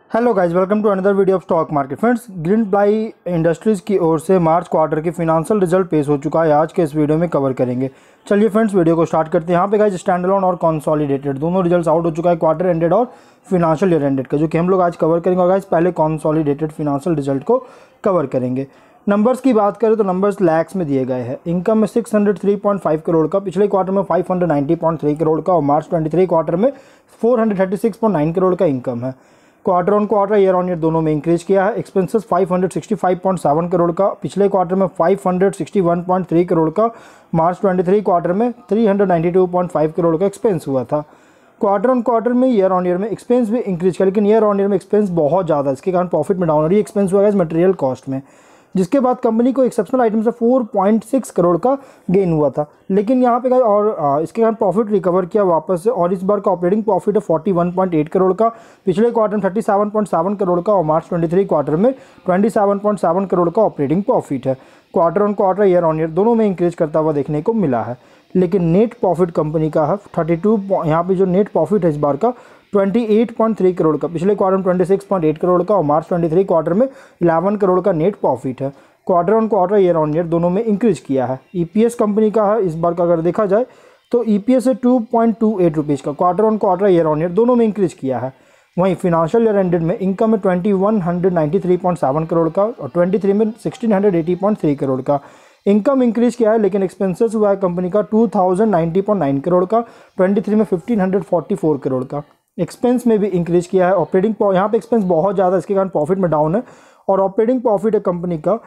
Hello guys, welcome to another video of stock market. Friends, Greenply Industries की ओर से March quarter की financial result पेश हो चुका है। आज के इस वीडियो में कवर करेंगे। चलिए फ्रेंड्स, वीडियो को स्टार्ट करते हैं। यहाँ पे गाइस स्टैंड अलोन और कंसोलिडेटेड दोनों रिजल्ट्स आउट हो चुका है, क्वार्टर एंडेड और फिनांशियल ईयर एंडेड का, जो कि हम लोग आज कवर करेंगे। और गाइस पहले कंसोलिडेटेड फिनांशियल रिजल्ट को कवर करेंगे। नंबर्स की बात करें तो नंबर्स लैक्स में दिए गए हैं। इनकम में 603.5 करोड़ का, पिछले क्वार्टर में 590.3 करोड़ का और मार्च 23 क्वार्टर में 436.9 करोड़ का इनकम है। Quarter on quarter year on year दोनों में इंक्रीज किया है। एक्सपेंसेस 565.7 करोड़ का, पिछले क्वार्टर में 561.3 करोड़ का, मार्च 23 क्वार्टर में 392.5 करोड़ का एक्सपेंस हुआ था। क्वार्टर ऑन क्वार्टर में ईयर ऑन ईयर में एक्सपेंस भी इंक्रीज किया, लेकिन ईयर ऑन ईयर में एक्सपेंस बहुत ज़्यादा, इसके कारण प्रॉफिट में डाउन हो रही है। एक्सपेंस हुआ है मटेरियल कॉस्ट में, जिसके बाद कंपनी को एक्सेप्शनल आइटम से 4.6 करोड़ का गेन हुआ था। लेकिन यहाँ पे और इसके कारण प्रॉफिट रिकवर किया वापस से, और इस बार का ऑपरेटिंग प्रॉफिट है 41.8 करोड़ का, पिछले क्वार्टर में 37.7 करोड़ का और मार्च 23 क्वार्टर में 27.7 करोड़ का ऑपरेटिंग प्रॉफिट है। Quarter on quarter year on year दोनों में इंक्रीज करता हुआ देखने को मिला है। लेकिन नेट प्रॉफिट कंपनी का है 32, यहाँ पे जो नेट प्रॉफिट है इस बार का 28.3 करोड़ का, पिछले क्वार्टर में 26.8 करोड़ का और मार्च 23 क्वार्टर में 11 करोड़ का नेट प्रॉफिट है। Quarter on quarter year on year दोनों में इंक्रीज किया है। ईपीएस कंपनी का है इस बार का अगर देखा जाए तो ईपीएस है 2.28 रुपीज़ का, quarter on quarter year on year दोनों में इंक्रीज किया है। वहीं फिनांशियल ईयर एंडेड में इनकम है 2193.7 करोड़ का और 23 में 1680.3 करोड़ का इनकम इंक्रीज किया है। लेकिन एक्सपेंसेस हुआ है कंपनी का 2090.9 करोड़ का, 23 में 1544 करोड़ का। एक्सपेंस में भी इंक्रीज किया है। ऑपरेटिंग यहाँ पे एक्सपेंस बहुत ज़्यादा, इसके कारण प्रॉफिट में डाउन है। और ऑपरेटिंग प्रॉफिट है कंपनी का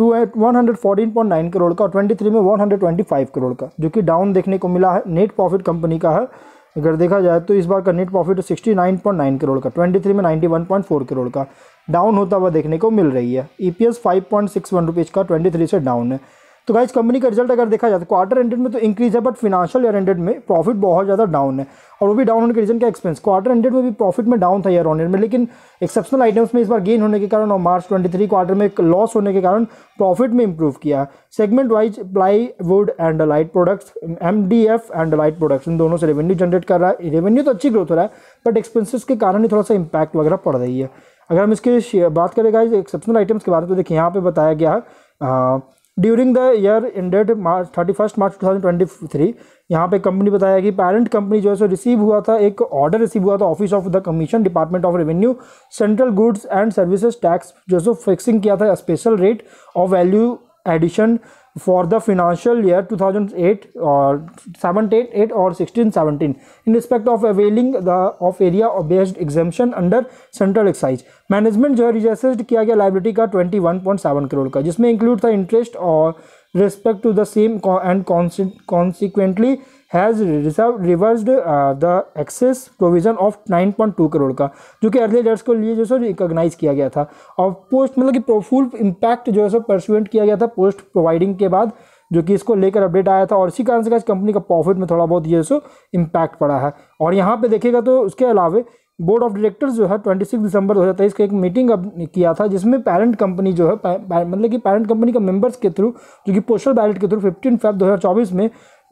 114.9 करोड़ का और 23 में 125 करोड़ का, जो कि डाउन देखने को मिला है। नेट प्रॉफिट कंपनी का है अगर देखा जाए तो इस बार का नेट प्रॉफिट 69.9 करोड़ का, 23 में 91.4 करोड़ का, डाउन होता हुआ देखने को मिल रही है। ईपीएस 5.61 रुपीज़ का 23 से डाउन है। तो गाइस कंपनी का रिजल्ट अगर देखा जाए तो क्वार्टर एंडेड में तो इंक्रीज है, बट फिनांशियल ईयर एंडेड में प्रॉफिट बहुत ज़्यादा डाउन है। और वो भी डाउन होने के रीजन क्या, एक्सपेंस। क्वार्टर एंडेड में भी प्रॉफिट में डाउन था ईयर ऑन ईयर में, लेकिन एक्सेप्शनल आइटम्स में इस बार गेन होने के कारण और मार्च 23 क्वार्टर में एक लॉस होने के कारण प्रॉफिट में इंप्रूव किया है। Segment wise plywood and light products, MDF and light products, इन दोनों से रेवेन्यू जनरेट कर रहा है। रेवेन्यू तो अच्छी ग्रोथ हो रहा है, बट एक्सपेंसेस के कारण ही थोड़ा सा इंपैक्ट वगैरह पड़ रही है। अगर हम इसके बात करें गाइस एक्सेप्शनल आइटम्स के बारे में, तो देखिए यहाँ पे बताया गया है during the year ended March 31 March 2023, यहाँ पे कंपनी बताया कि पेरेंट कंपनी जो है सो रिसीव हुआ था, एक ऑर्डर रिसीव हुआ था office of the commission department of revenue central goods and services tax, जो सो फिक्सिंग किया था special rate of value addition for the financial year 2008 और 17 और 16-17 in respect of availing the of area based exemption under central excise. Management जो है reserve किया गया लाइबिलिटी का 21.7 करोड़ का, जिसमें इंक्लूड था इंटरेस्ट और respect to the same and consequently has reversed the excess provision of 9.2 crore का, जो कि अर्ली डेट्स को लिए जो सो रिकॉग्नाइज किया गया था। और पोस्ट मतलब कि फुल इम्पैक्ट जो है सो परसुएंट किया गया था पोस्ट प्रोवाइडिंग के बाद, जो कि इसको लेकर अपडेट आया था। और इसी कारण से कंपनी का प्रॉफिट में थोड़ा बहुत ये सो इम्पैक्ट पड़ा है। और यहाँ पे देखिएगा तो उसके अलावा बोर्ड ऑफ डायरेक्टर्स जो है 26 दिसंबर 2023 को एक मीटिंग किया था, जिसमें पेरेंट कंपनी जो है मतलब कि पेरेंट कंपनी का मेंबर्स के थ्रू, जो कि पोस्टल बैलेट के थ्रू 15 फरवरी 2024 में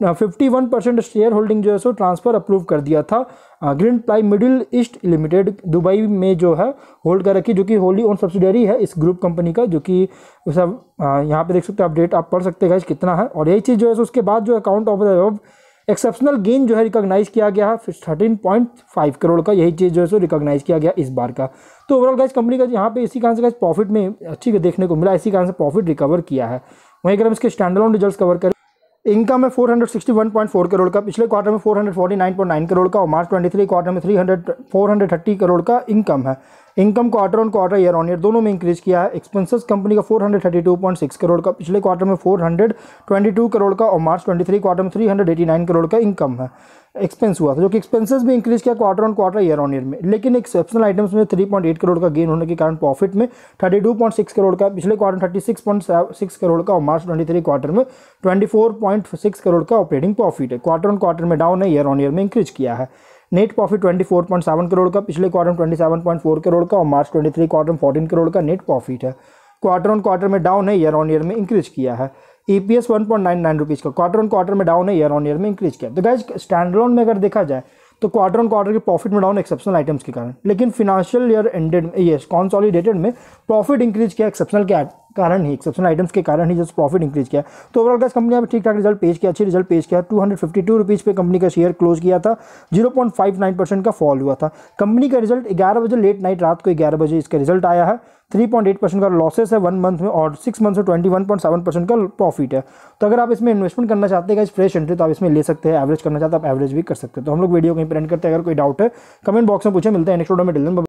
51% शेयर होल्डिंग जो है सो ट्रांसफ़र अप्रूव कर दिया था green ply middle east limited Dubai में जो है होल्ड कर रखी, जो कि होली ओन सब्सिडरी है इस ग्रुप कंपनी का, जो कि सब यहाँ पे देख सकते हैं, अपडेट आप पढ़ सकते हैं कितना है। और यही चीज़ जो है उसके बाद जो account of the exceptional gain जो है रिकॉग्नाइज किया गया है 13.5 करोड़ का, यही चीज़ जो है सो रिकॉग्नाइज किया गया इस बार का। तो ओवरऑल गाइस कंपनी का यहाँ पे इसी कारण से गाइस प्रॉफिट में अच्छी देखने को मिला, इसी कारण से प्रॉफिट रिकवर किया है। वहीं अगर हम इसके स्टैंड अलोन रिजल्ट्स कवर करें, इनकम है 461.4 करोड़ का, पिछले क्वार्टर में 449.9 करोड़ का और मार्च 23 क्वार्टर में 430 करोड़ का इनकम है। Income quarter on quarter year on year दोनों में इंक्रीज किया है। एक्सपेंसेस कंपनी का 432.6 करोड़ का, पिछले क्वार्टर में 422 करोड़ का और मार्च 23 क्वार्टर में 389 करोड़ का इनकम है एक्सपेंस हुआ था, जो कि एक्सपेंसेस भी इंक्रीज किया quarter on quarter year on year में। लेकिन एक्सेप्शनल आइटम्स में 3.8 करोड़ का गेन होने के कारण प्रॉफिट में 32.6 करोड़ का, पिछले क्वार्टर 36.6 करोड़ का और मार्च 23 क्वार्टर में 24.6 करोड़ का ऑपरेटिंग प्रॉफिट है। क्वार्टर ऑन क्वार्टर में डाउन है, ईयर ऑन ईयर में इंक्रीज किया है। नेट प्रॉफिट 24.7 करोड़ का, पिछले क्वार्टर में 27.4 करोड़ का और मार्च 23 क्वार्टर में 14 करोड़ का नेट प्रॉफिट है। क्वार्टर ऑन क्वार्टर में डाउन है, ईयर ऑन ईयर में इंक्रीज किया है। ईपीएस 1.99 रुपीज़ का, क्वार्टर ऑन क्वार्टर में डाउन है, ईयर ऑन ईयर में इंक्रीज किया। तो गाइस स्टैंड अलोन में अगर देखा जाए तो क्वार्टर ऑन क्वार्टर के प्रॉफिट में डाउन एक्सेप्शनल आइटम्स के कारण, लेकिन financial year ended yes consolidated में प्रॉफिट इंक्रीज किया एक्सेप्शनल के कारण ही, एक्सेप्शनल आइटम्स के कारण ही जस्ट प्रॉफिट इंक्रीज किया। तो ओवरऑल गाइस कंपनी ने ठीक ठाक रिजल्ट पेश किया, अच्छी रिजल्ट पेश किया। 252 रुपीज़ पे कंपनी का शेयर क्लोज किया था, 0.59% का फॉल हुआ था। कंपनी का रिजल्ट 11 बजे लेट नाइट रात को 11 बजे इसका रिजल्ट आया है। 3.8% का लॉसेस है 1 मंथ में और 6 मंथ में 21.7% का प्रॉफिट है। तो अगर आप इसमें इन्वेस्टमेंट करना चाहते हैं गाइस फ्रेश एंट्री, तो आप इसमें ले सकते हैं। एवरेज करना चाहते हैं आप एवरेज भी कर सकते हैं। तो हम लोग वीडियो कहीं पर एंड करते हैं। अगर कोई डाउट है कमेंट बॉक्स में पूछे। मिलते हैं नेक्स्ट वीडियो में।